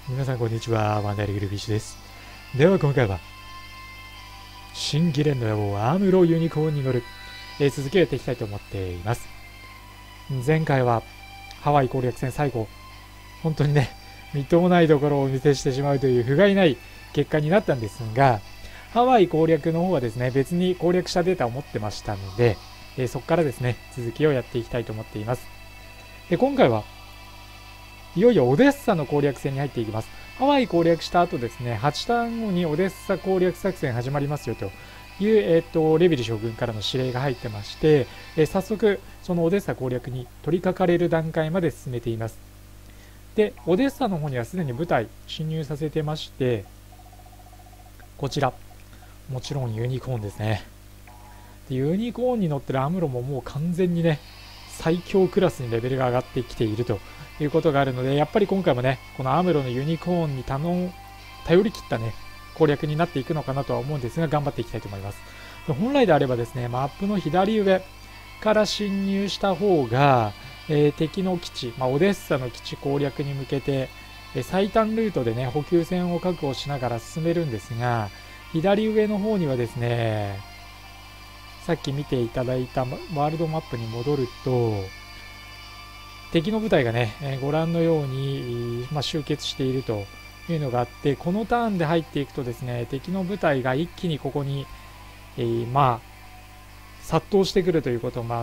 皆さんこんにちは、ワンダイルグルフィッシュです。では今回は、新ギレンの野望アムロユニコーンに乗る、続きをやっていきたいと思っています。前回はハワイ攻略戦最後、本当にね、みっともないところをお見せしてしまうという不甲斐ない結果になったんですが、ハワイ攻略の方はですね、別に攻略したデータを持ってましたので、そこからですね、続きをやっていきたいと思っています。で、今回はいよいよオデッサの攻略戦に入っていきます。ハワイ攻略した後ですね、8ターン後にオデッサ攻略作戦始まりますよという、レビル将軍からの指令が入ってまして、早速そのオデッサ攻略に取り掛かれる段階まで進めています。で、オデッサの方にはすでに部隊侵入させてまして、こちら、もちろんユニコーンですね。でユニコーンに乗ってるアムロももう完全にね、最強クラスにレベルが上がってきているということがあるので、やっぱり今回もね、このアムロのユニコーンに頼り切ったね、攻略になっていくのかなとは思うんですが、頑張っていきたいと思います。で本来であればですね、マップの左上から侵入した方が、敵の基地、オデッサの基地攻略に向けて、最短ルートでね、補給線を確保しながら進めるんですが、左上の方にはですね、さっき見ていただいたワールドマップに戻ると、敵の部隊がね、ご覧のように、集結しているというのがあって、このターンで入っていくとですね、敵の部隊が一気にここに、殺到してくるということもあって、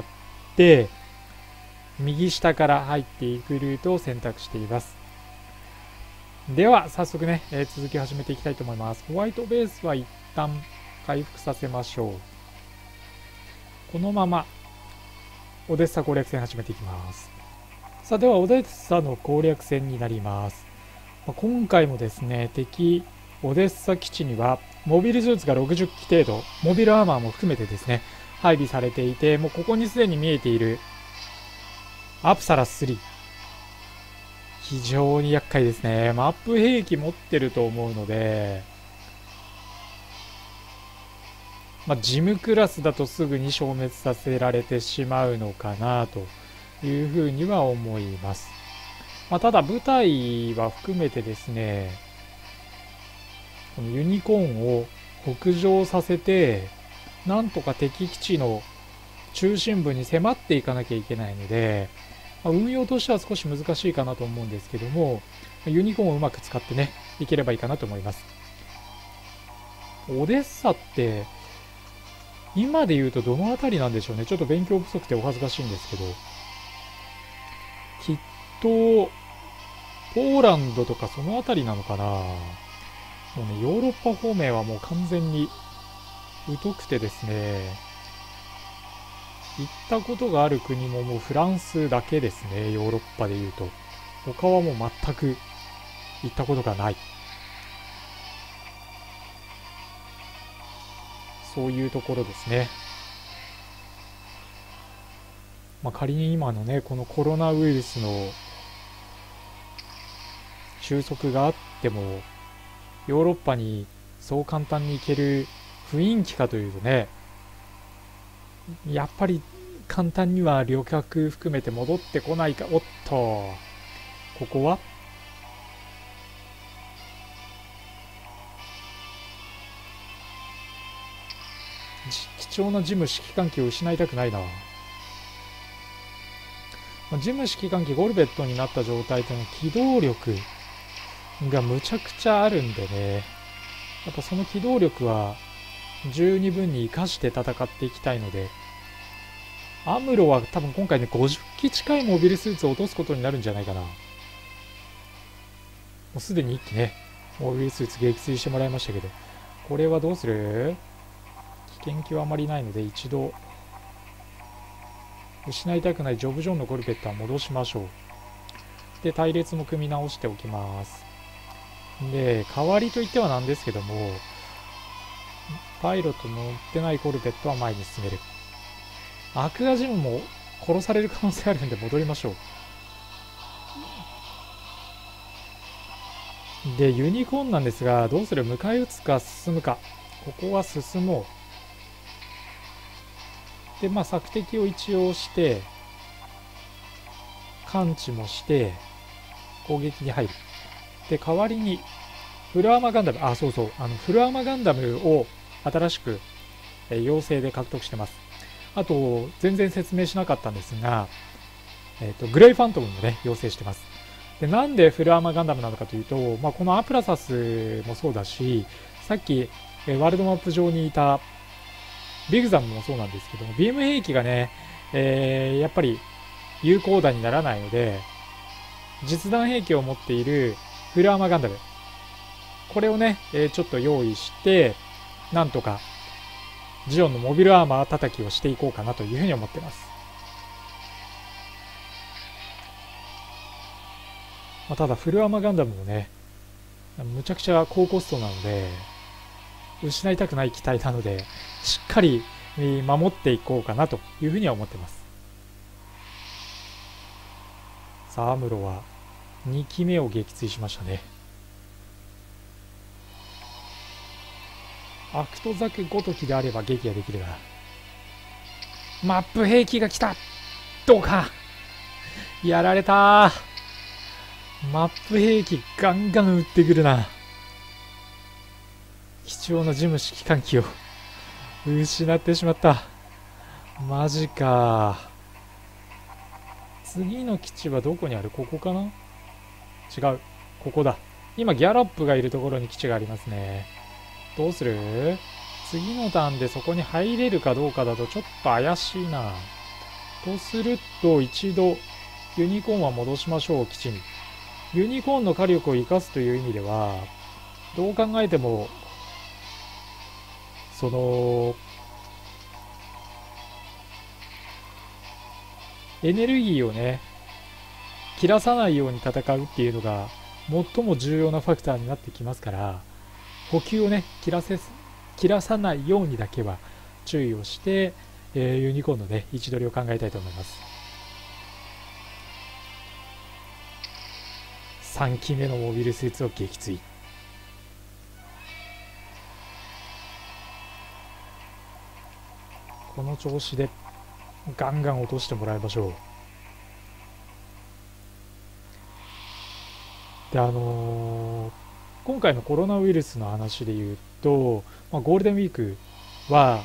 右下から入っていくルートを選択しています。では早速ね、続き始めていきたいと思います。ホワイトベースは一旦回復させましょう。このままオデッサ攻略戦始めていきます。さあ、ではオデッサの攻略戦になります。今回もですね、敵オデッサ基地にはモビルスーツが60機程度、モビルアーマーも含めてですね、配備されていて、もうここにすでに見えているアプサラス3、非常に厄介ですね。マップ兵器持ってると思うので、ジムクラスだとすぐに消滅させられてしまうのかなというふうには思います。ただ部隊は含めてですね、このユニコーンを北上させて、なんとか敵基地の中心部に迫っていかなきゃいけないので、運用としては少し難しいかなと思うんですけども、ユニコーンをうまく使ってね、いければいいかなと思います。オデッサって今で言うとどの辺りなんでしょうね。ちょっと勉強不足でお恥ずかしいんですけど、きっとポーランドとかその辺りなのかな。もうね、ヨーロッパ方面はもう完全に疎くてですね、行ったことがある国ももうフランスだけですね。ヨーロッパで言うと他はもう全く行ったことがない、そういうところですね。仮に今のね、このコロナウイルスの収束があっても、ヨーロッパにそう簡単に行ける雰囲気かというとね、やっぱり簡単には旅客含めて戻ってこないか。おっと、ここは貴重なジム指揮官機を失いたくないな。ジム指揮官機ゴルベットになった状態での機動力がむちゃくちゃあるんでね、やっぱその機動力は十二分に生かして戦っていきたいので、アムロは多分今回ね、50機近いモビルスーツを落とすことになるんじゃないかな。もうすでに1機ね、モビルスーツ撃墜してもらいましたけど、これはどうする？危険気はあまりないので、一度失いたくないジョブジョンのゴルベットは戻しましょう。で、隊列も組み直しておきます。で、代わりといってはなんですけども、パイロット乗ってないコルベットは前に進める。アクアジムも殺される可能性あるんで戻りましょう。で、ユニコーンなんですが、どうする？迎え撃つか進むか。ここは進もう。で、索敵を一応して、感知もして、攻撃に入る。 で、代わりに、フルアーマーガンダム、そうそう、フルアーマーガンダムを新しく、妖精で獲得してます。あと、全然説明しなかったんですが、グレイファントムもね、妖精してます。で、なんでフルアーマーガンダムなのかというと、このアプラサスもそうだし、さっき、ワールドマップ上にいたビグザムもそうなんですけども、ビーム兵器がね、やっぱり有効打にならないので、実弾兵器を持っているフルアーマーガンダム、これをね、ちょっと用意して、なんとか、ジオンのモビルアーマー叩きをしていこうかなというふうに思ってます。ただ、フルアーマーガンダムもね、むちゃくちゃ高コストなので、失いたくない機体なので、しっかり守っていこうかなというふうには思ってます。さあ、アムロは2機目を撃墜しましたね。アクトザクごときであれば撃破できるな。マップ兵器が来た。どうか。やられた。マップ兵器ガンガン撃ってくるな。貴重な事務指揮官機を失ってしまった。マジか。次の基地はどこにある？ここかな？違う。ここだ。今ギャロップがいるところに基地がありますね。どうする？次のターンでそこに入れるかどうかだとちょっと怪しいな。とすると一度ユニコーンは戻しましょう、基地に。ユニコーンの火力を生かすという意味では、どう考えても、エネルギーをね、切らさないように戦うっていうのが最も重要なファクターになってきますから、補給をね、切らさないようにだけは注意をして、ユニコーンのね、位置取りを考えたいと思います。3機目のモビルスーツを撃墜。この調子でガンガン落としてもらいましょう。で、今回のコロナウイルスの話で言うと、ゴールデンウィークは、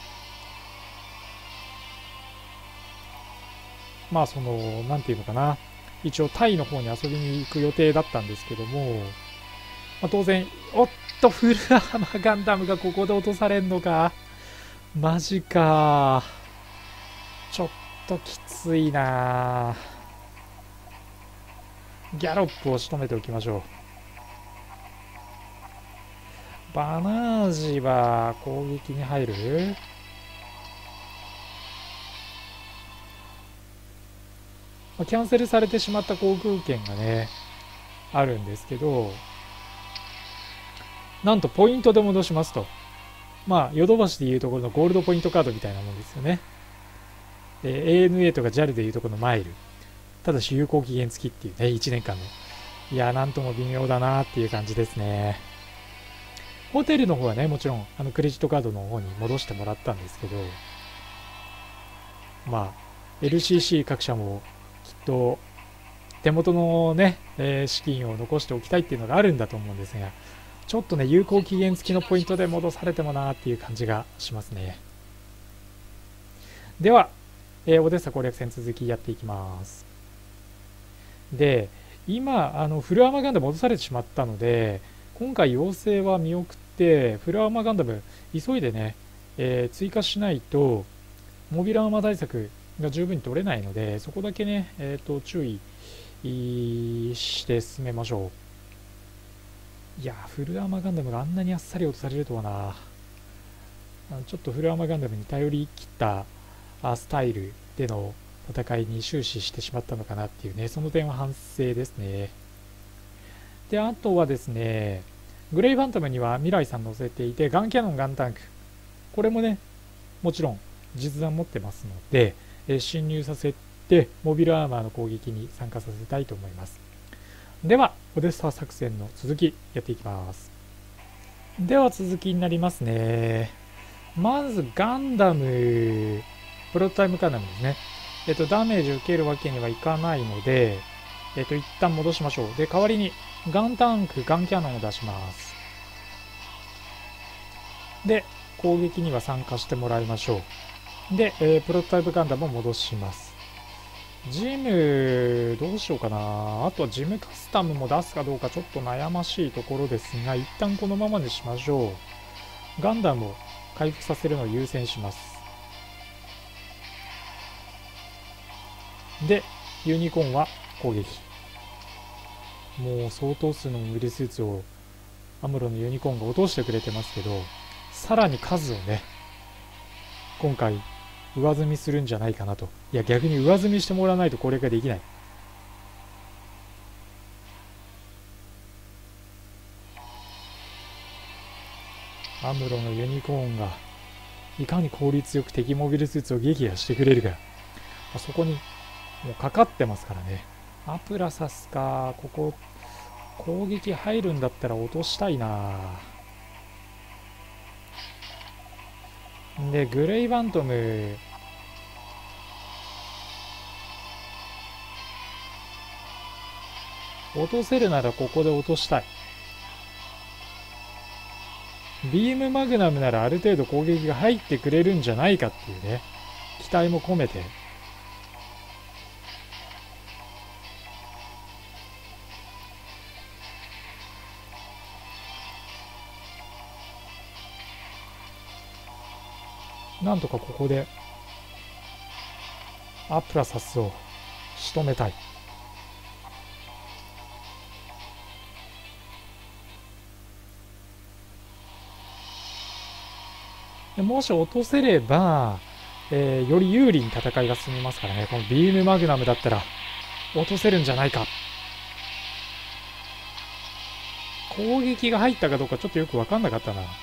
なんていうのかな。一応タイの方に遊びに行く予定だったんですけども、当然、おっと、フルアーマーガンダムがここで落とされんのか。マジか。ちょっときついな。ギャロップを仕留めておきましょう。バナージは攻撃に入る？キャンセルされてしまった航空券がね、あるんですけど、なんとポイントで戻しますと。ヨドバシでいうところのゴールドポイントカードみたいなもんですよね。ANA とか JAL でいうところのマイル。ただし有効期限付きっていうね、1年間の。いや、なんとも微妙だなっていう感じですね。ホテルの方はね、もちろん、クレジットカードの方に戻してもらったんですけど、LCC 各社もきっと、手元のね、資金を残しておきたいっていうのがあるんだと思うんですが、ちょっとね、有効期限付きのポイントで戻されてもなーっていう感じがしますね。では、オデッサ攻略戦続きやっていきます。で、今、フルアーマーガンダム戻されてしまったので、今回要請は見送って、フルアーマーガンダム急いでね、追加しないと、モビルアーマー対策が十分に取れないので、そこだけね、注意して進めましょう。いや、フルアーマーガンダムがあんなにあっさり落とされるとはな。ちょっとフルアーマーガンダムに頼り切ったスタイルでの戦いに終始してしまったのかなっていうね、その点は反省ですね。で、あとはですね、グレイファントムには未来さん乗せていて、ガンキャノン、ガンタンク。これもね、もちろん実弾持ってますので、侵入させて、モビルアーマーの攻撃に参加させたいと思います。では、オデッサ作戦の続き、やっていきます。では、続きになりますね。まず、ガンダム、プロトタイムガンダムですね。ダメージ受けるわけにはいかないので、 一旦戻しましょう。で、代わりにガンタンク、ガンキャノンを出します。で、攻撃には参加してもらいましょう。で、プロトタイプガンダムを戻します。ジム、どうしようかな。あとはジムカスタムも出すかどうかちょっと悩ましいところですが、一旦このままにしましょう。ガンダムを回復させるのを優先します。で、ユニコーンは攻撃。もう相当数のモビルスーツをアムロのユニコーンが落としてくれてますけど、さらに数をね、今回上積みするんじゃないかなと。いや、逆に上積みしてもらわないとこれができない。アムロのユニコーンがいかに効率よく敵モビルスーツを撃破してくれるか、そこにもうかかってますからね。アプラサスか。ここ攻撃入るんだったら落としたいな。で、グレイバントム落とせるならここで落としたい。ビームマグナムならある程度攻撃が入ってくれるんじゃないかっていうね、期待も込めて。なんとかここでアプラサスを仕留めたい。もし落とせれば、より有利に戦いが進みますからね。このビームマグナムだったら落とせるんじゃないか。攻撃が入ったかどうかちょっとよく分かんなかったな。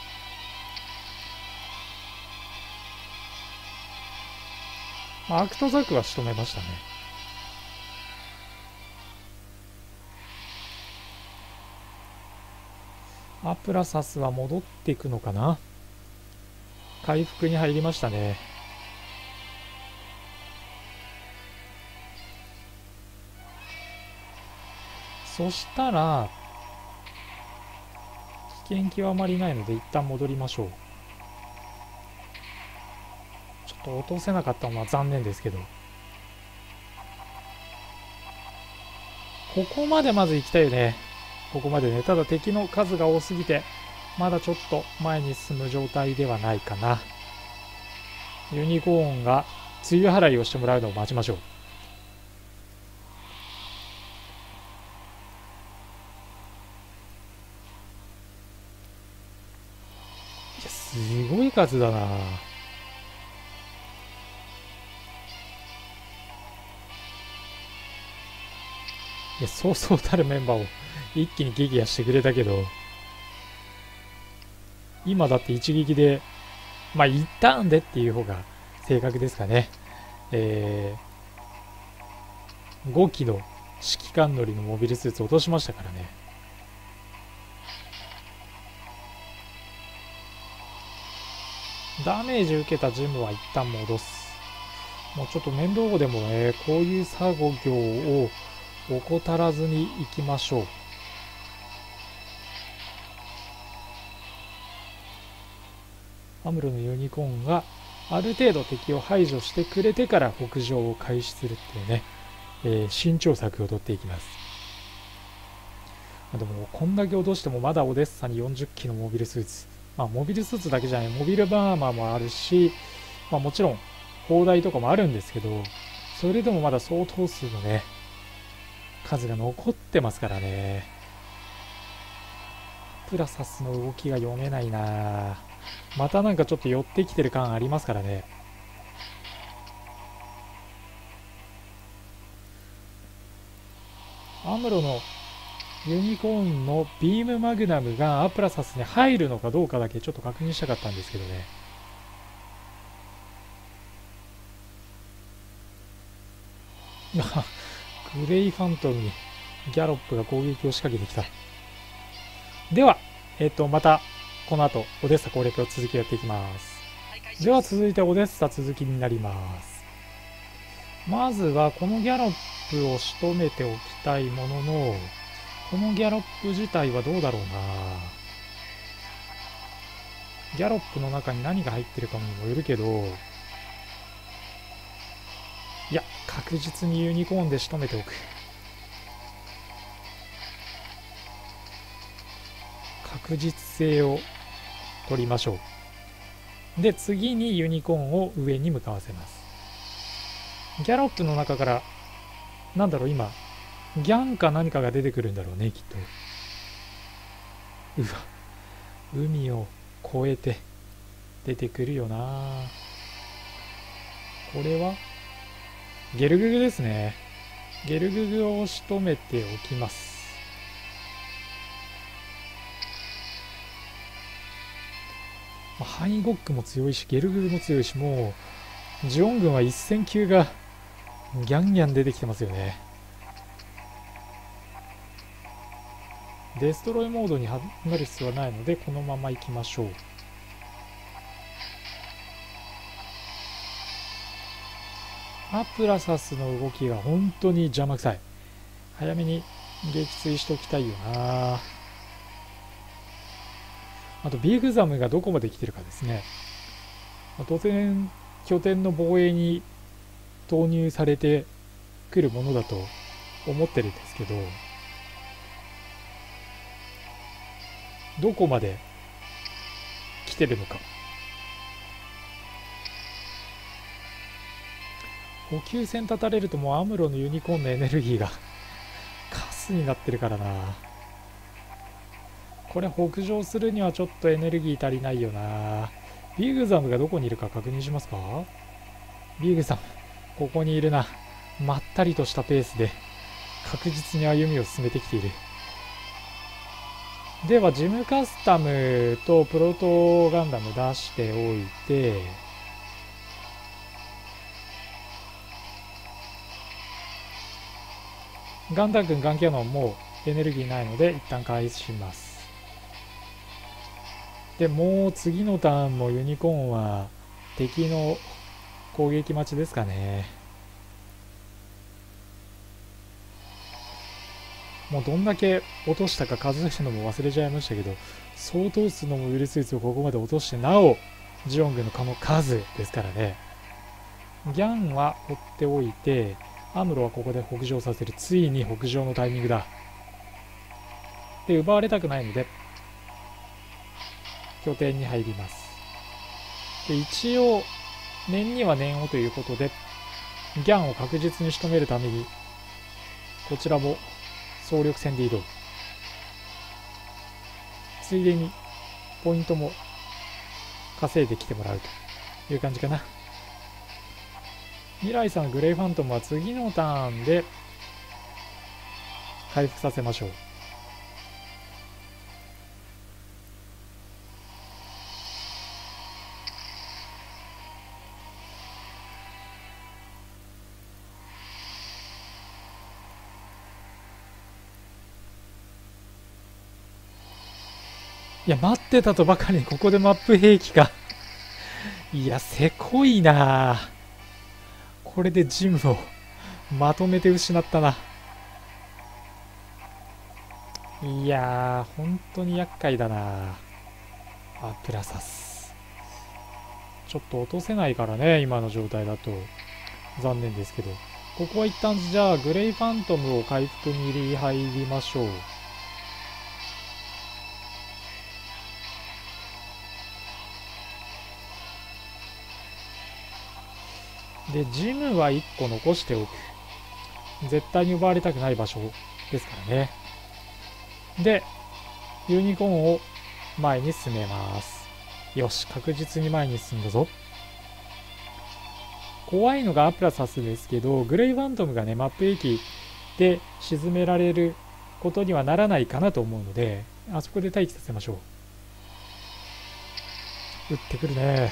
アクトザクは仕留めましたね。アプラサスは戻っていくのかな。回復に入りましたね。そしたら危険極まりないので一旦戻りましょう。ちょっと落とせなかったのは残念ですけど、ここまでまず行きたいよね。ここまでね。ただ敵の数が多すぎてまだちょっと前に進む状態ではないかな。ユニコーンが梅雨払いをしてもらうのを待ちましょう。いや、すごい数だな。いや、そうそうたるメンバーを一気に撃破してくれたけど、今だって一撃で、まあ一旦でっていう方が正確ですかね。5機の指揮官乗りのモビルスーツ落としましたからね。ダメージ受けたジムは一旦戻す。もうちょっと面倒でもね、こういう作業を怠らずに行きましょう。アムロのユニコーンがある程度敵を排除してくれてから北上を開始するっていうね、慎重策を取っていきます。でもこんだけ落としてもまだオデッサに40機のモビルスーツ、モビルスーツだけじゃない、モビルバーマーもあるし、もちろん砲台とかもあるんですけど、それでもまだ相当数のね数が残ってますからね。プラサスの動きが読めないな。またなんかちょっと寄ってきてる感ありますからね。アムロのユニコーンのビームマグナムがアプラサスに入るのかどうかだけちょっと確認したかったんですけどね。グレイファントムにギャロップが攻撃を仕掛けてきた。では、またこの後オデッサ攻略を続きやっていきます。では続いてオデッサ続きになります。 まずはこのギャロップを仕留めておきたいものの、このギャロップ自体はどうだろうな。ギャロップの中に何が入ってるかにもよるけど、いや、確実にユニコーンで仕留めておく。確実性を取りましょう。で、次にユニコーンを上に向かわせます。ギャロップの中から、なんだろう、今、ギャンか何かが出てくるんだろうね、きっと。うわ、海を越えて出てくるよな。これはゲルググですね。ゲルググを仕留めておきます。ハイゴックも強いし、ゲルググも強いし、もうジオン軍は1000級がギャンギャン出てきてますよね。デストロイモードになる必要はないので、このまま行きましょう。アプラサスの動きが本当に邪魔くさい。早めに撃墜しておきたいよな。あとビグザムがどこまで来てるかですね。当然拠点の防衛に投入されてくるものだと思ってるんですけど、どこまで来てるのか。補給線立たれるともうアムロのユニコーンのエネルギーがカスになってるからな。これ北上するにはちょっとエネルギー足りないよな。ビグザムがどこにいるか確認しますか。ビグザムここにいるな。まったりとしたペースで確実に歩みを進めてきている。ではジムカスタムとプロトガンダム出しておいて、ガンダ軍ガンキャノンもエネルギーないので一旦返します。でもう次のターンもユニコーンは敵の攻撃待ちですかね。もうどんだけ落としたか数えるのも忘れちゃいましたけど、相当数のモビルスーツをここまで落として、なおジオン軍のこの数ですからね。ギャンは追っておいて、アムロはここで北上させる。ついに北上のタイミングだ。で奪われたくないので拠点に入ります。で一応念には念をということで、ギャンを確実に仕留めるためにこちらも総力戦で移動。ついでにポイントも稼いできてもらうという感じかな。未来さんグレイファントムは次のターンで回復させましょう。いや待ってたとばかりにここでマップ兵器か。いやせこいな。これでジムをまとめて失ったな。いやー本当に厄介だな。アプラサスちょっと落とせないからね、今の状態だと残念ですけど、ここは一旦じゃあグレイファントムを回復に入りましょう。でジムは1個残しておく。絶対に奪われたくない場所ですからね。でユニコーンを前に進めます。よし、確実に前に進んだぞ。怖いのがアプラサスですけど、グレイファントムがねマップ駅で沈められることにはならないかなと思うので、あそこで待機させましょう。撃ってくるね。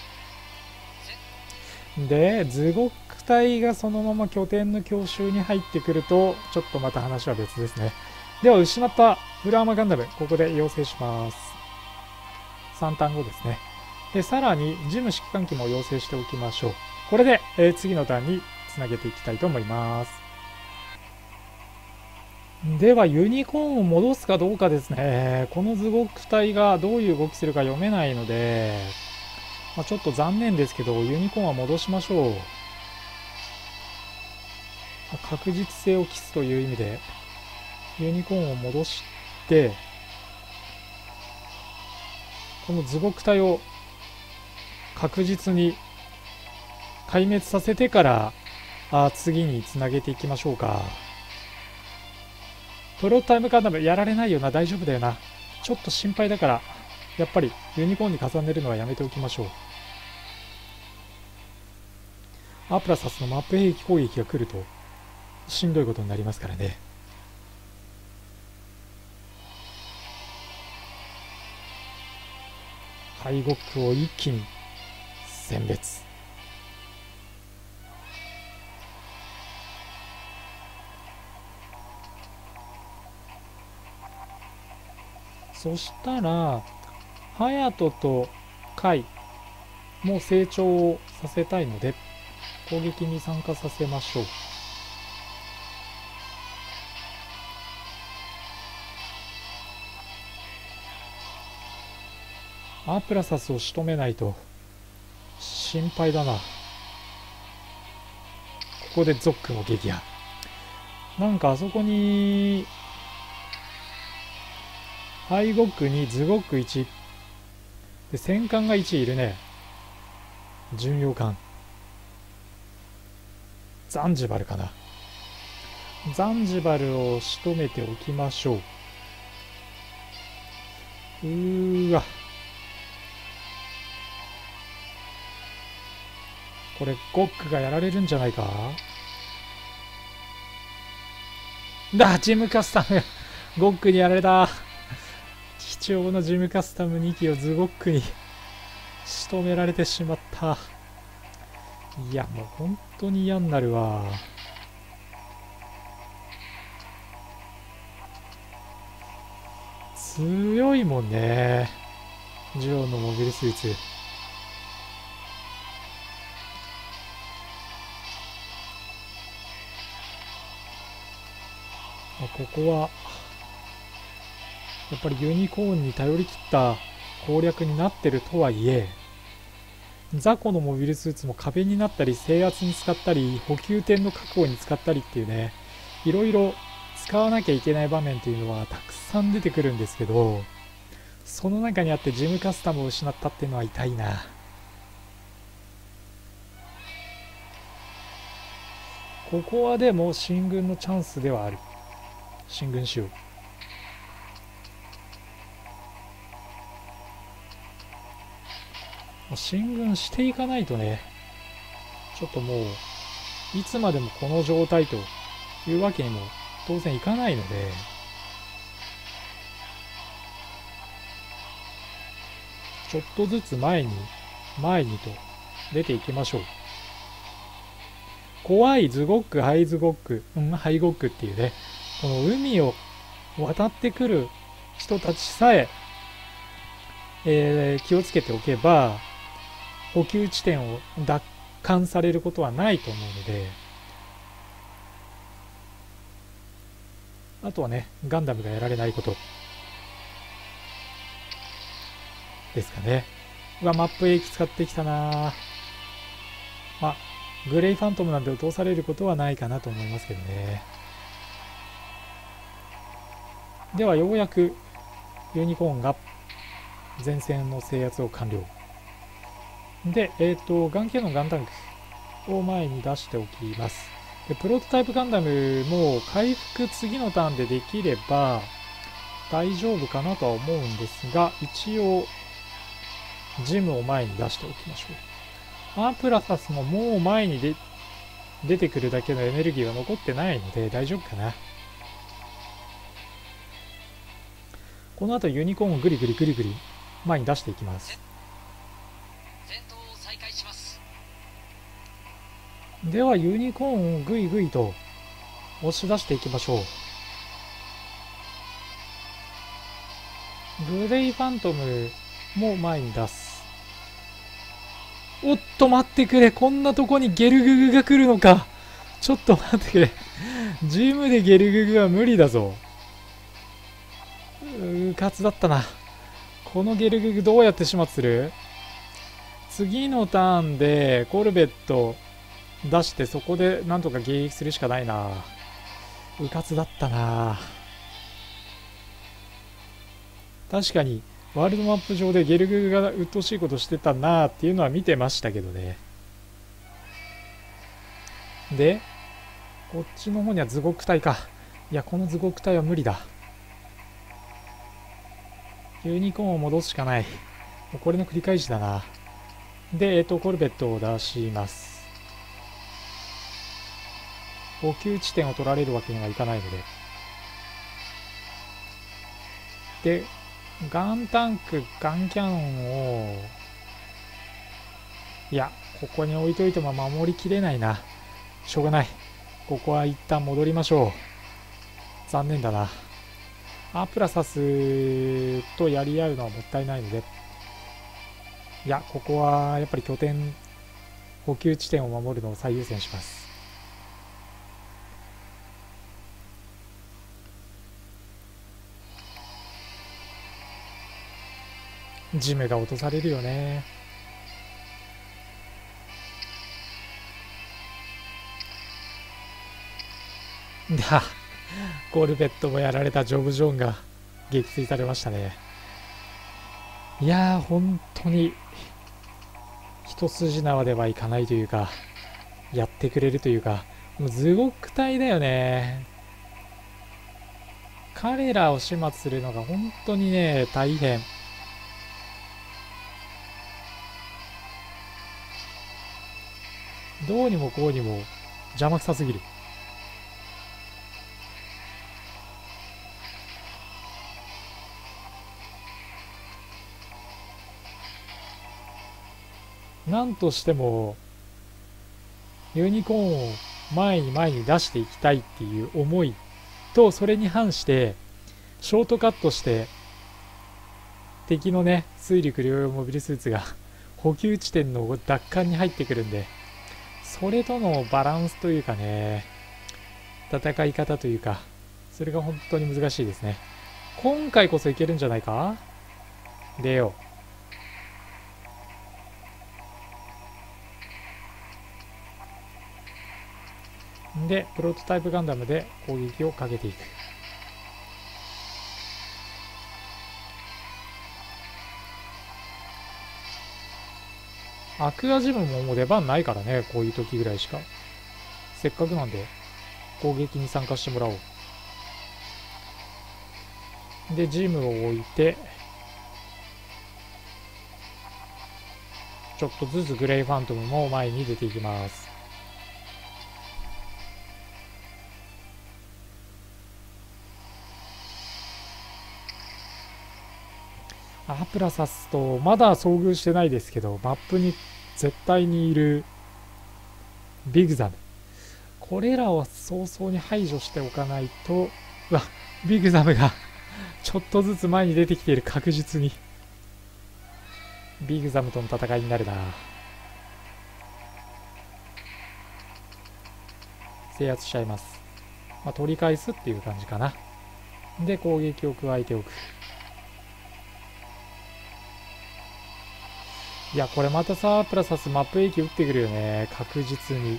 でズゴック隊がそのまま拠点の強襲に入ってくるとちょっとまた話は別ですね。では失ったフルアーマーガンダムここで要請します。3ターン後ですね。でさらにジム指揮官機も要請しておきましょう。これで、次のターンにつなげていきたいと思います。ではユニコーンを戻すかどうかですね。この図獄体がどういう動きするか読めないので、ちょっと残念ですけどユニコーンは戻しましょう。確実性を期すという意味でユニコーンを戻して、この図獄体を確実に壊滅させてから次につなげていきましょうか。プロタイムガンダムやられないよな。大丈夫だよな。ちょっと心配だからやっぱりユニコーンに重ねるのはやめておきましょう。アプラサスのマップ兵器攻撃が来るとしんどいことになりますからね。敗北を一気に選別。そしたら隼人とカイも成長をさせたいので攻撃に参加させましょう。アプラサスを仕留めないと心配だな。ここでゾックも撃破。なんかあそこにハイゴックにズゴック1で戦艦が1いるね。巡洋艦ザンジバルかな。ザンジバルを仕留めておきましょう。わ、これゴックがやられるんじゃないか。ジムカスタムゴックにやられた。貴重なジムカスタム2機をズゴックに仕留められてしまった。いやもう本当に嫌になるわ。強いもんね、ジオのモビルスーツ。ここはやっぱりユニコーンに頼り切った攻略になってるとはいえ、雑魚のモビルスーツも壁になったり制圧に使ったり補給点の確保に使ったりっていうね、いろいろ使わなきゃいけない場面っていうのはたくさん出てくるんですけど、その中にあってジムカスタムを失ったっていうのは痛いな。ここはでも進軍のチャンスではある。進軍しよう。進軍していかないとね、ちょっともういつまでもこの状態というわけにも当然いかないので、ちょっとずつ前にと出ていきましょう。怖いズゴック、ハイズゴック、ハイゴックっていうね、この海を渡ってくる人たちさえ気をつけておけば補給地点を奪還されることはないと思うので、あとはねガンダムがやられないことですかね。マップ兵器使ってきたな。グレイファントムなんで落とされることはないかなと思いますけどね。ではようやくユニコーンが前線の制圧を完了で、ガン系のガンタンクを前に出しておきます。でプロトタイプガンダムも回復次のターンでできれば大丈夫かなとは思うんですが、一応ジムを前に出しておきましょう。アプラサスももう前に出てくるだけのエネルギーは残ってないので大丈夫かな。この後ユニコーンをグリグリ前に出していきます。ではユニコーンをグイグイと押し出していきましょう。グレイファントムも前に出す。おっと待ってくれ、こんなとこにゲルググが来るのか。 ちょっと待ってくれ。ジムでゲルググは無理だぞ。うかつだったな。このゲルググどうやって始末する？次のターンでコルベット出してそこでなんとか迎撃するしかないな。うかつだったな。確かにワールドマップ上でゲルググが鬱陶しいことしてたなーっていうのは見てましたけどね。でこっちの方にはズゴク隊か。いやこのズゴク隊は無理だ。ユニコーンを戻すしかない。もうこれの繰り返しだな。でコルベットを出します。補給地点を取られるわけにはいかないので。でガンタンク、ガンキャノンを、いや、ここに置いといても守りきれないな。しょうがない。ここは一旦戻りましょう。残念だな。アプラサスとやり合うのはもったいないので。いや、ここはやっぱり拠点、補給地点を守るのを最優先します。ジムが落とされるよね。だ、コルベットもやられたジョブ・ジョンが撃墜されましたね。いやー、本当に一筋縄ではいかないというか、やってくれるというか、もうズゴク隊だよね。彼らを始末するのが本当にね、大変。どうにもこうにも邪魔くさすぎる。なんとしてもユニコーンを前に前に出していきたいっていう思いと、それに反してショートカットして敵のね水陸両用モビルスーツが補給地点の奪還に入ってくるんで、それとのバランスというかね、戦い方というか、それが本当に難しいですね。今回こそいけるんじゃないか。出よう。でプロトタイプガンダムで攻撃をかけていく。アクアジムももう出番ないからね、こういう時ぐらいしか。せっかくなんで攻撃に参加してもらおう。でジムを置いてちょっとずつグレイファントムも前に出ていきます。アプラサスとまだ遭遇してないですけど、マップに絶対にいるビグザム、これらを早々に排除しておかないと。うわ、ビグザムがちょっとずつ前に出てきている。確実にビグザムとの戦いになるな。制圧しちゃいます。取り返すっていう感じかな。で攻撃を加えておく。いやこれまたさ、プラサスマップ兵器撃ってくるよね、確実に。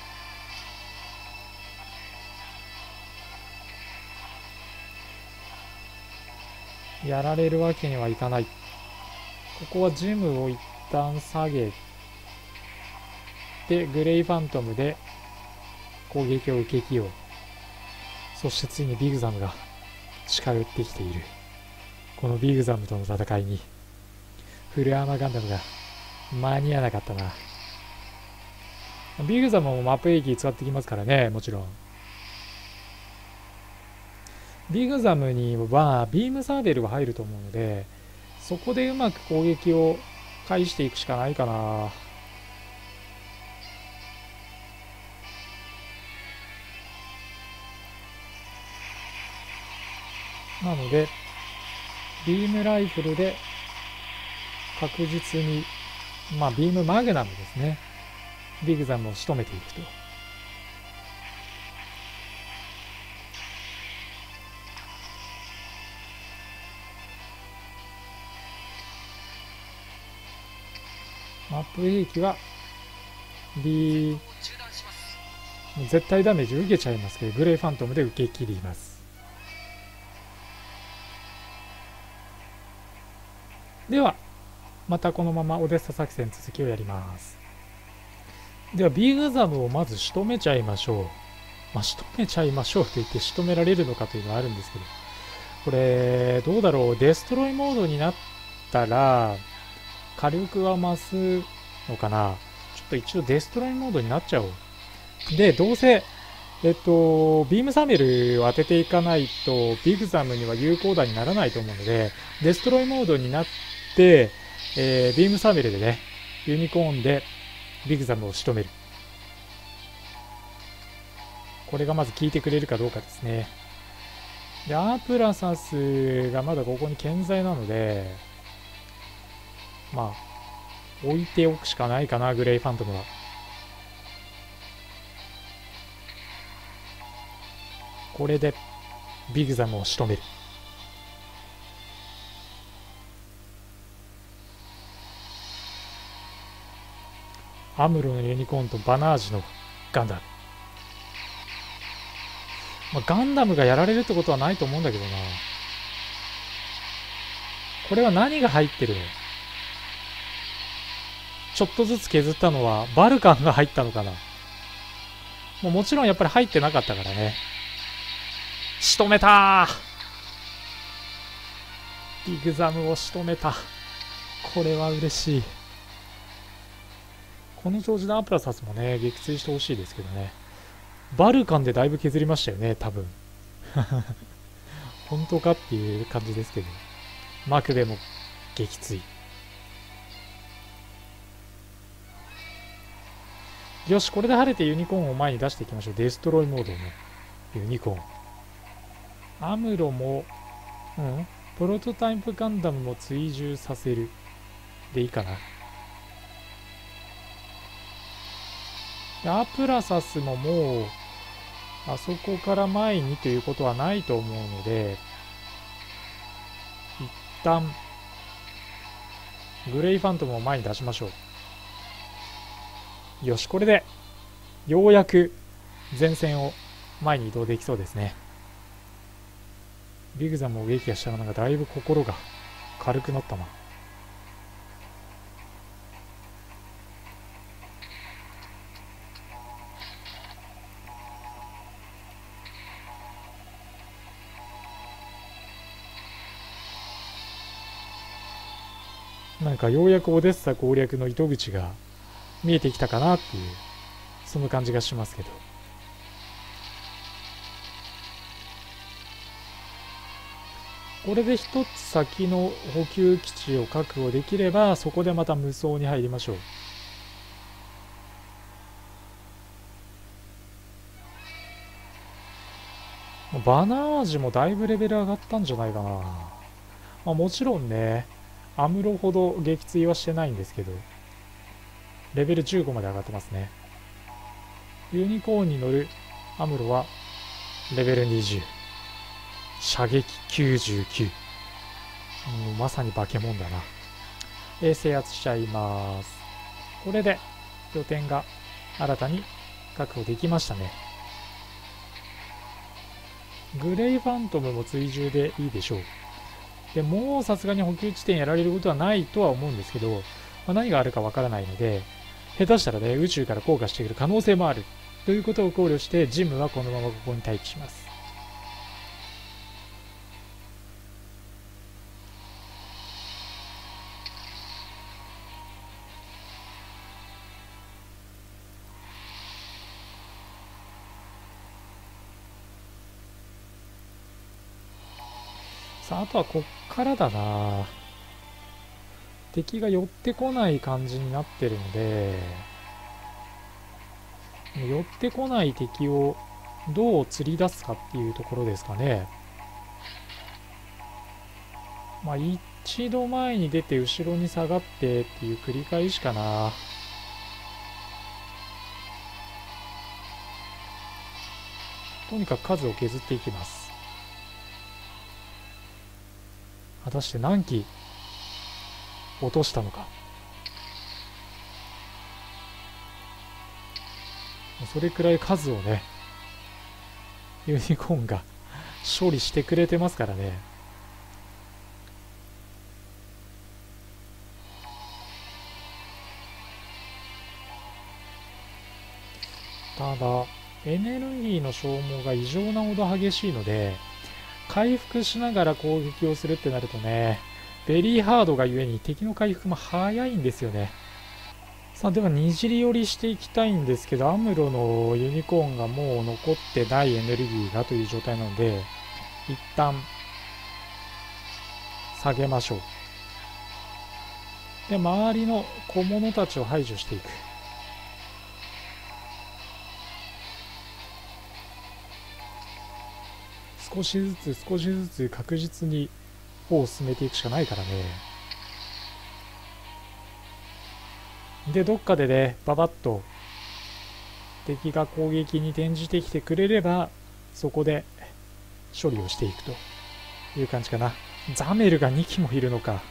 やられるわけにはいかない。ここはジムを一旦下げてグレイファントムで攻撃を受けきよう。そしてついにビグザムが近寄ってきている。このビグザムとの戦いにフルアーマーガンダムが間に合わなかったな。ビグザムもマップ兵器使ってきますからね、もちろん。ビグザムにはビームサーベルが入ると思うので、そこでうまく攻撃を返していくしかないかな。なのでビームライフルで確実に、ビームマグナムですね、ビグザムを仕留めていくと。 ップ兵器は B 絶対ダメージ受けちゃいますけど、グレイファントムで受け切ります。ではまたこのままオデッサ作戦続きをやります。ではビグザムをまず仕留めちゃいましょう。仕留めちゃいましょうと言って仕留められるのかというのはあるんですけど、これどうだろう。デストロイモードになったら火力は増すのかな。ちょっと一応デストロイモードになっちゃおう。でどうせビームサメルを当てていかないとビグザムには有効打にならないと思うので、デストロイモードになって、ビームサメルでね、ユニコーンでビグザムを仕留める。これがまず効いてくれるかどうかですね。でアープラサスがまだここに健在なので、置いておくしかないかな、グレイファントムは。これでビグザムを仕留める。アムロのユニコーンとバナージのガンダム。ガンダムがやられるってことはないと思うんだけどな。これは何が入ってるの？ちょっとずつ削ったのはバルカンが入ったのかな。もちろんやっぱり入ってなかったからね。仕留めたー。ビグザムを仕留めた。これは嬉しい。この調子でアプラサスもね、撃墜してほしいですけどね。バルカンでだいぶ削りましたよね、多分。本当かっていう感じですけど。マクベも撃墜。よし、これで晴れてユニコーンを前に出していきましょう。デストロイモードのユニコーン。アムロも、プロトタイプガンダムも追従させる。でいいかな。アプラサスももう、あそこから前にということはないと思うので、一旦、グレイファントムを前に出しましょう。よし、これで、ようやく前線を前に移動できそうですね。ビグザムを撃破したらなんかだいぶ心が軽くなったな。なんかようやくオデッサ攻略の糸口が見えてきたかなっていう、その感じがしますけど。これで一つ先の補給基地を確保できれば、そこでまた無双に入りましょう。バナージもだいぶレベル上がったんじゃないかな。もちろんね、アムロほど撃墜はしてないんですけど、レベル15まで上がってますね。ユニコーンに乗るアムロはレベル20、射撃99。まさに化け物だな。制圧しちゃいます。これで拠点が新たに確保できましたね。グレイファントムも追従でいいでしょう。でもうさすがに補給地点やられることはないとは思うんですけど、何があるかわからないので、下手したらね、宇宙から降下してくる可能性もあるということを考慮して、ジムはこのままここに待機します。さあ、あとはこっからだな。敵が寄ってこない感じになってるので、寄ってこない敵をどう釣り出すかっていうところですかね。一度前に出て後ろに下がってっていう繰り返しかな。とにかく数を削っていきます。果たして何機落としたのか。 それくらい数をね、ユニコーンが処理してくれてますからね。ただエネルギーの消耗が異常なほど激しいので、回復しながら攻撃をするってなるとね、ベリーハードがゆえに敵の回復も早いんですよね。さあ、ではにじり寄りしていきたいんですけど、アムロのユニコーンがもう残ってないエネルギーがという状態なので、一旦下げましょう。で、周りの小物たちを排除していく。少しずつ確実に歩を進めていくしかないからね。で、どっかでね、ババッと敵が攻撃に転じてきてくれれば、そこで処理をしていくという感じかな。ザメルが2機もいるのか。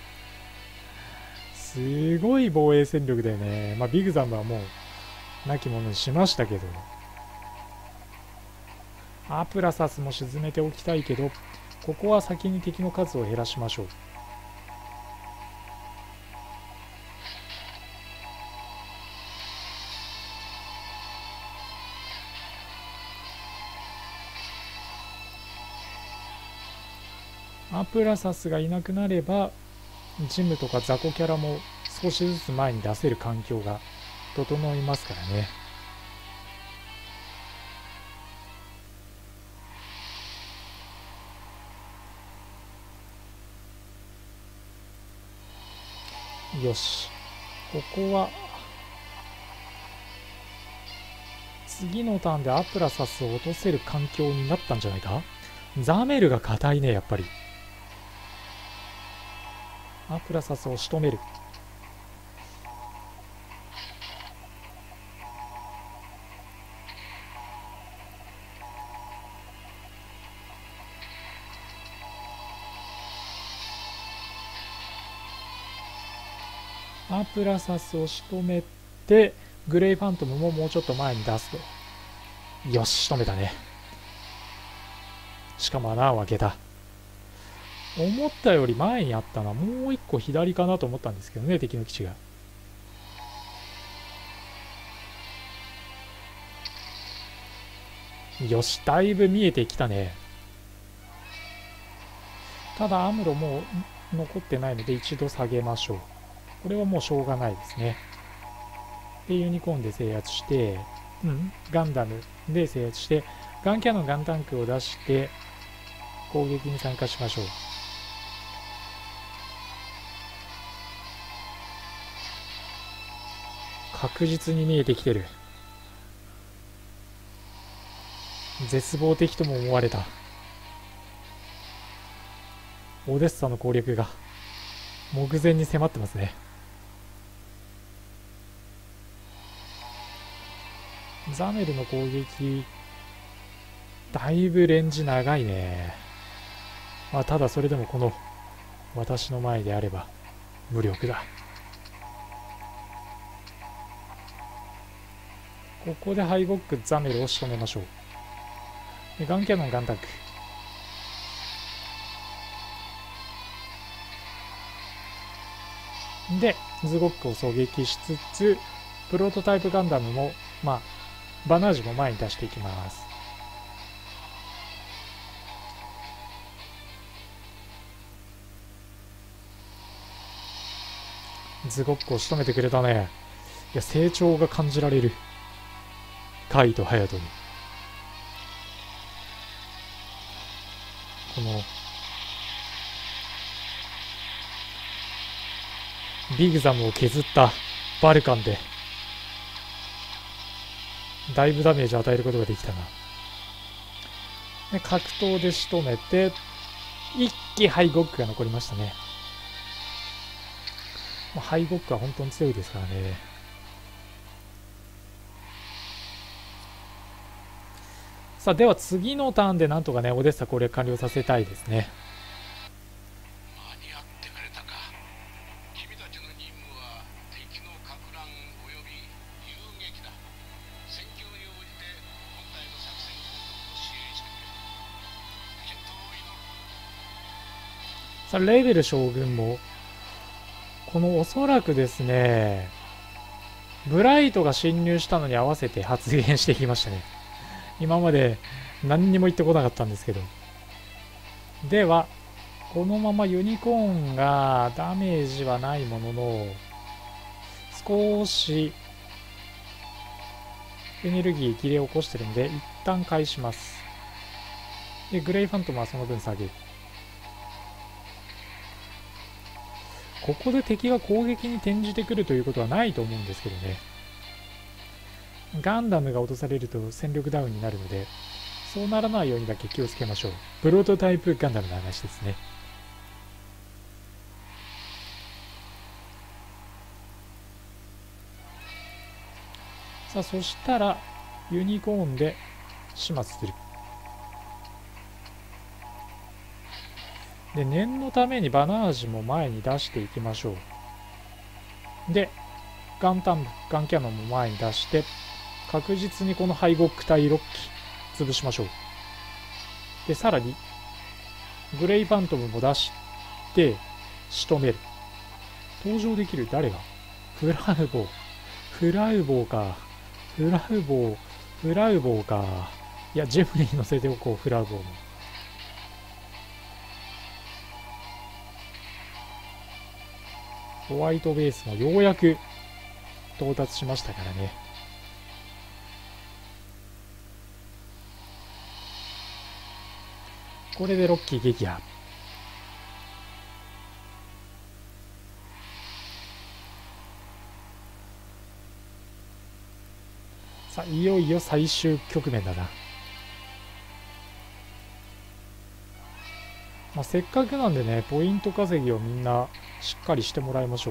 すごい防衛戦力だよね。まあ、ビグザムはもう亡き者にしましたけど、アプラサスも沈めておきたいけど、ここは先に敵の数を減らしましょう。アプラサスがいなくなれば、ジムとか雑魚キャラも少しずつ前に出せる環境が整いますからね。よし、ここは次のターンでアプラサスを落とせる環境になったんじゃないか。ザメルが硬いね、やっぱり。アプラサスを仕留める。アプラサスを仕留めて、グレイファントムももうちょっと前に出すと。よし、仕留めたね。しかも穴を開けた。思ったより前にあったな。もう一個左かなと思ったんですけどね、敵の基地が。よし、だいぶ見えてきたね。ただアムロもう残ってないので一度下げましょう。これはもうしょうがないですね。で、ユニコーンで制圧して、ガンダムで制圧して、ガンキャノン、ガンタンクを出して攻撃に参加しましょう。確実に見えてきてる。絶望的とも思われたオデッサの攻略が目前に迫ってますね。ザメルの攻撃だいぶレンジ長いね。まあ、ただそれでもこの私の前であれば無力だ。ここでハイゴックザメルを仕留めましょう。でガンキャノンガンタンクでズゴックを狙撃しつつ、プロトタイプガンダムもバナージも前に出していきます。ズゴックを仕留めてくれたね。いや、成長が感じられる。カイとハヤトにこのビグザムを削ったバルカンでだいぶダメージを与えることができたな。で格闘で仕留めて一気ハイゴックが残りましたね。ハイゴックは本当に強いですからね。さあ、では次のターンでなんとかねオデッサ攻略完了させたいですね。 さあ、レーベル将軍も、このおそらくですね、ブライトが侵入したのに合わせて発言してきましたね。今まで何にも言ってこなかったんですけど。では、このままユニコーンがダメージはないものの、少しエネルギー切れ起こしてるんで、一旦返します。で、グレイファントムはその分下げる。ここで敵が攻撃に転じてくるということはないと思うんですけどね。ガンダムが落とされると戦力ダウンになるので、そうならないようにだけ気をつけましょう。プロトタイプガンダムの話ですね。さあ、そしたらユニコーンで始末する。で、念のためにバナージも前に出していきましょう。で、ガンキャノンも前に出して、確実にこのハイゴック対6機潰しましょう。で、さらに、グレイファントムも出して、仕留める。登場できる誰がフラウボー。フラウボーか。フラウボーか。いや、ジェムに乗せておこう、フラウボーも。ホワイトベースもようやく到達しましたからね。これで6機撃破。さあ、いよいよ最終局面だな。まあ、せっかくなんでね、ポイント稼ぎをみんなしっかりしてもらいましょう。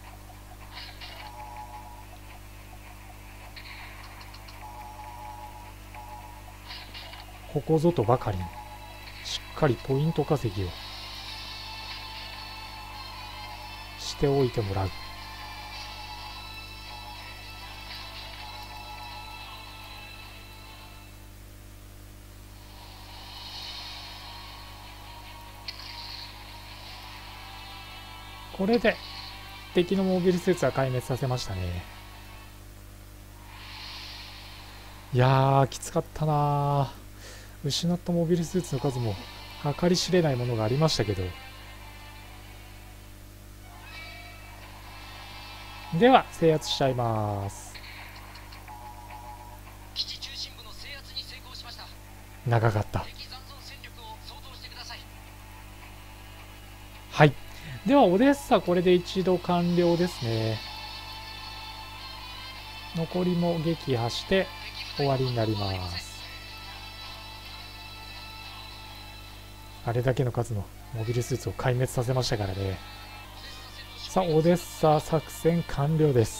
ここぞとばかりにしっかりポイント稼ぎをしておいてもらう。これで敵のモビルスーツは壊滅させましたね。いやー、きつかったなー。失ったモビルスーツの数も計り知れないものがありましたけど。では制圧しちゃいます。長かった。はい。ではオデッサこれで一度完了ですね。残りも撃破して終わりになります。あれだけの数のモビルスーツを壊滅させましたからね。さあ、オデッサ作戦完了です。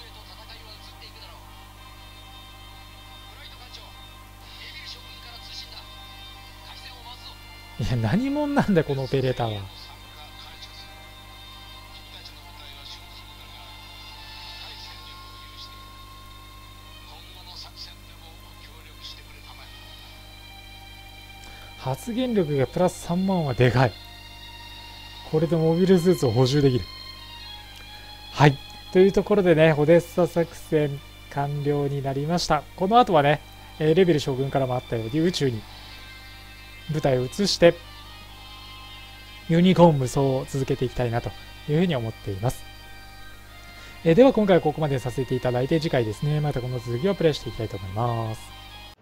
いや、何者なんだこのオペレーターは。発言力がプラス3万はでかい。これでモビルスーツを補充できる。はい。というところでね、オデッサ作戦完了になりました。この後はね、レベル将軍からもあったように宇宙に舞台を移して、ユニコーン無双を続けていきたいなというふうに思っています。では今回はここまでさせていただいて、次回ですね、またこの続きをプレイしていきたいと思います。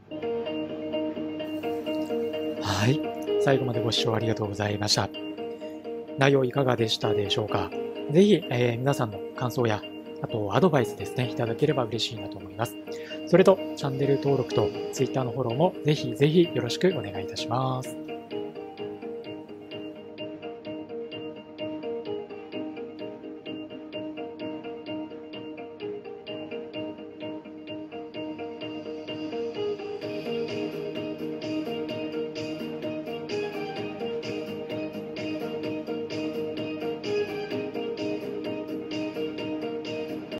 はい。最後までご視聴ありがとうございました。内容いかがでしたでしょうか。ぜひ、皆さんの感想や、あとアドバイスですね、いただければ嬉しいなと思います。それと、チャンネル登録と Twitter のフォローもぜひぜひよろしくお願いいたします。